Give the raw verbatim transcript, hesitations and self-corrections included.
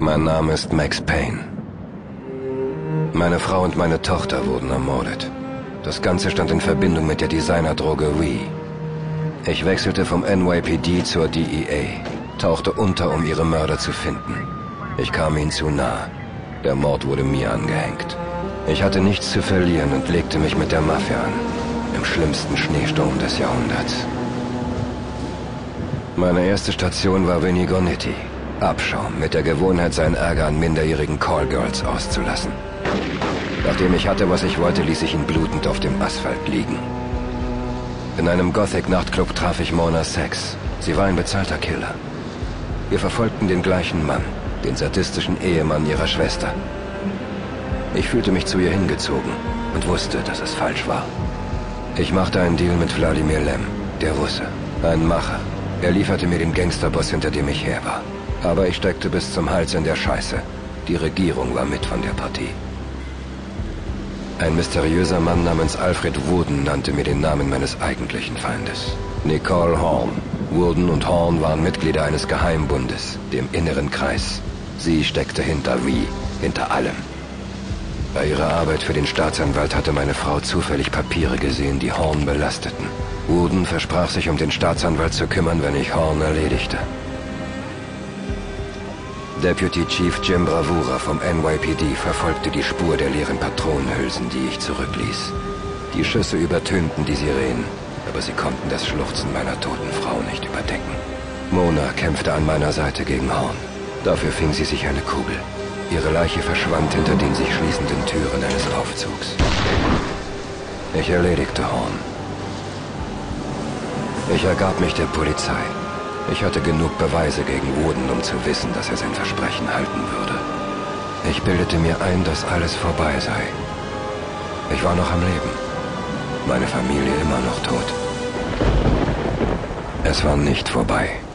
Mein Name ist Max Payne. Meine Frau und meine Tochter wurden ermordet. Das Ganze stand in Verbindung mit der Designerdroge Wee. Ich wechselte vom N Y P D zur D E A, tauchte unter, um ihre Mörder zu finden. Ich kam ihnen zu nah. Der Mord wurde mir angehängt. Ich hatte nichts zu verlieren und legte mich mit der Mafia an. Im schlimmsten Schneesturm des Jahrhunderts. Meine erste Station war Vinnie Gornitti. Abschaum, mit der Gewohnheit, seinen Ärger an minderjährigen Callgirls auszulassen. Nachdem ich hatte, was ich wollte, ließ ich ihn blutend auf dem Asphalt liegen. In einem Gothic-Nachtclub traf ich Mona Sachs. Sie war ein bezahlter Killer. Wir verfolgten den gleichen Mann, den sadistischen Ehemann ihrer Schwester. Ich fühlte mich zu ihr hingezogen und wusste, dass es falsch war. Ich machte einen Deal mit Wladimir Lem, der Russe. Ein Macher. Er lieferte mir den Gangsterboss, hinter dem ich her war. Aber ich steckte bis zum Hals in der Scheiße. Die Regierung war mit von der Partie. Ein mysteriöser Mann namens Alfred Wooden nannte mir den Namen meines eigentlichen Feindes. Nicole Horn. Wooden und Horn waren Mitglieder eines Geheimbundes, dem Inneren Kreis. Sie steckte hinter Wee, hinter allem. Bei ihrer Arbeit für den Staatsanwalt hatte meine Frau zufällig Papiere gesehen, die Horn belasteten. Wooden versprach sich, um den Staatsanwalt zu kümmern, wenn ich Horn erledigte. Deputy Chief Jim Bravura vom N Y P D verfolgte die Spur der leeren Patronenhülsen, die ich zurückließ. Die Schüsse übertönten die Sirenen, aber sie konnten das Schluchzen meiner toten Frau nicht überdecken. Mona kämpfte an meiner Seite gegen Horn. Dafür fing sie sich eine Kugel. Ihre Leiche verschwand hinter den sich schließenden Türen eines Aufzugs. Ich erledigte Horn. Ich ergab mich der Polizei. Ich hatte genug Beweise gegen Wooden, um zu wissen, dass er sein Versprechen halten würde. Ich bildete mir ein, dass alles vorbei sei. Ich war noch am Leben. Meine Familie immer noch tot. Es war nicht vorbei.